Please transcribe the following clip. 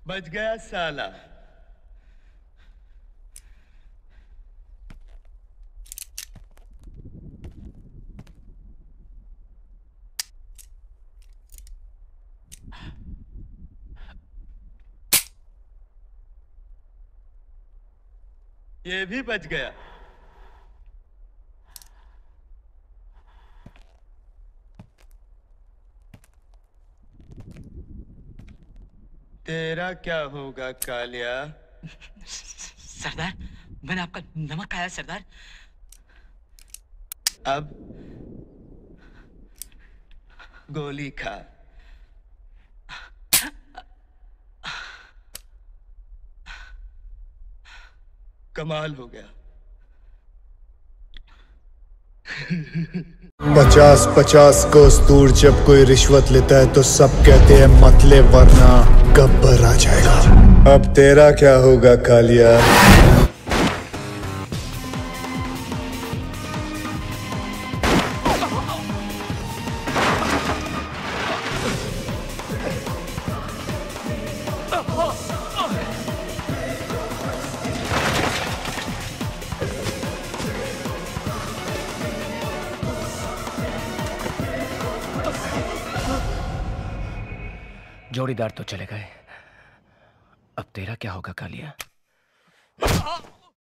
बच गया साला। ये भी बच गया। तेरा क्या होगा कालिया? सरदार, मैंने आपका नमक खाया सरदार। अब गोली खा। कमाल हो गया। 50-50 कोस दूर जब कोई रिश्वत लेता है तो सब कहते हैं मत ले वरना गब्बर आ जाएगा। अब तेरा क्या होगा कालिया? जोड़ीदार तो चले गए, अब तेरा क्या होगा कालिया?